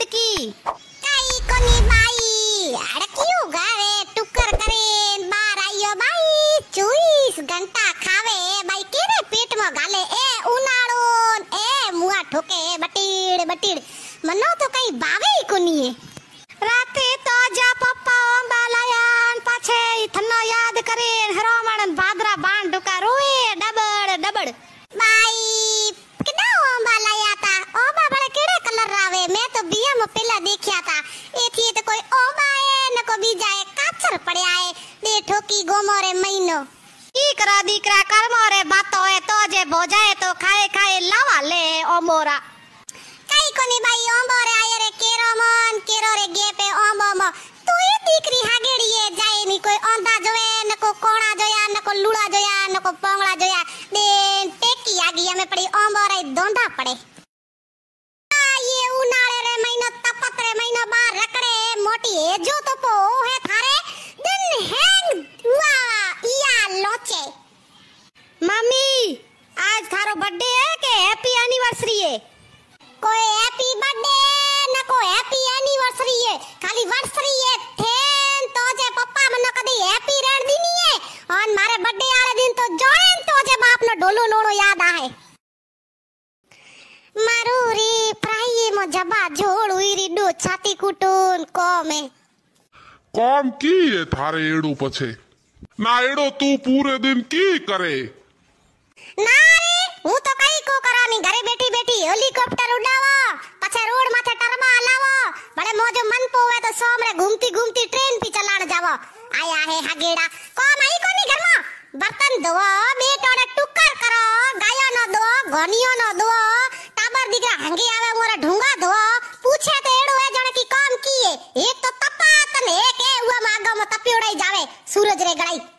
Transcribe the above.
की कई कोनी बाई अड़कियो गावे टुकर करे बार आयो बाई 24 घंटा खावे बाई केरे पेट में गाले ए उनाळो ए मुआ ठोके बटीड़ बटीड़ मनो तो कई बावे ही कोनी है। राते तो जा पप्पा बालायान पाछे थनो याद करे हरोमण भादरा बाण ढुका रोए डबड़ डबड़ बाई किदा ओंबा लाया था ओंबा बड़े केड़े कलर रावे मैं तो बिया में पहला देखया था एथी तो कोई ओंबा है न को बीजा है काचर पड़या है दे ठोकी गोमोरे महीनो की करा दीकरा कर्मोरे बातो है तो जे भोजाए तो खाए खाए लावा ले ओंबोरा कई कोनी बाई ओंबोरे आये रे केरो रे गे पे ओंबो म तू ये दीकरी हागेड़ी है जाए नी कोई ओंधा जोए न को कोणा जोया न को लूड़ा जोया न को पोंगड़ा जोया दे टेकी आगी हमें पड़ी ओंबोरे दोंधा पड़े ये उनाळे रे महीनो तपत रे महीनो बार रकड़े मोटी है जो तो पो है थारे दिन हैंग हुआ इया लोचे। मम्मी आज थारो बर्थडे है के हैप्पी एनिवर्सरी है? कोई हैप्पी बर्थडे न को हैप्पी एनिवर्सरी है खाली वर्सरी है थेन तो जे पप्पा मनो कदी हैप्पी रेड दी नहीं है और मारे बर्थडे वाले दिन तो जोड़न तो जे बाप नो ढोलो नोनो याद आए मारू री प्राई मो जबा जोड़ हुई री डो छाती कुटून को में कौन की है थारे एड़ो पछे ना एड़ो तू पूरे दिन की करे ना रे हूं तो कई को करानी घरे बैठी बैठी हेलीकॉप्टर उड़ावा पछे रोड माथे टरमा हलावा बड़े मौज मन पोवे तो सोमरे घूमती घूमती ट्रेन भी चलाण जावा आया है हगेड़ा कौन आई कोनी घर में बर्तन धोवा बेटो ने टुक्कर करो गाया न दो घनियो न दो टाबर दिगरा हंगे आवे मोरा ढूंगा धो पूछे तो एड़ो है जण की काम की है एक तो तपा तने एक है हुआ मागो में तपियोड़ाई जावे सूरज रे गड़ाई